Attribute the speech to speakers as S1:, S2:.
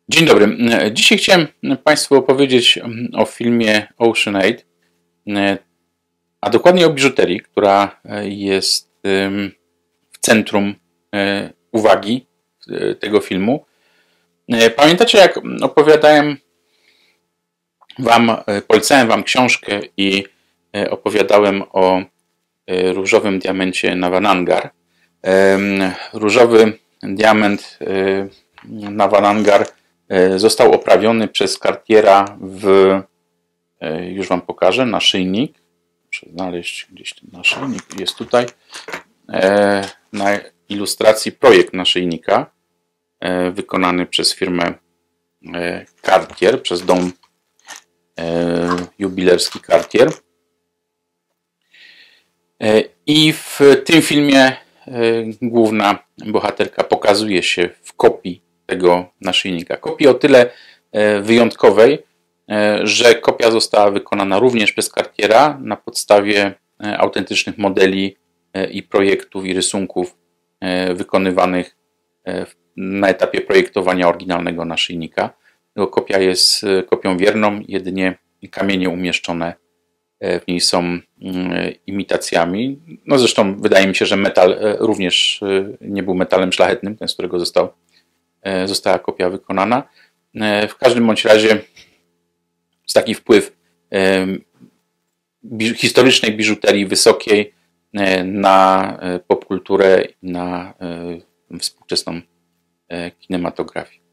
S1: Dzień dobry. Dzisiaj chciałem Państwu opowiedzieć o filmie Oceanate, a dokładnie o biżuterii, która jest w centrum uwagi tego filmu. Pamiętacie, jak opowiadałem Wam, polecałem Wam książkę i opowiadałem o różowym diamencie Navanangar. Różowy diament Navanangar został oprawiony przez Cartiera już Wam pokażę, naszyjnik. Muszę znaleźć gdzieś ten naszyjnik, jest tutaj. Na ilustracji projekt naszyjnika wykonany przez firmę Cartier, przez dom jubilerski Cartier. I w tym filmie główna bohaterka pokazuje się w kopii tego naszyjnika. Kopii o tyle wyjątkowej, że kopia została wykonana również przez Cartiera na podstawie autentycznych modeli i projektów i rysunków wykonywanych na etapie projektowania oryginalnego naszyjnika. Jego kopia jest kopią wierną, jedynie kamienie umieszczone w niej są imitacjami. No zresztą wydaje mi się, że metal również nie był metalem szlachetnym, ten z którego została kopia wykonana. W każdym bądź razie jest taki wpływ historycznej biżuterii wysokiej na popkulturę i na współczesną kinematografię.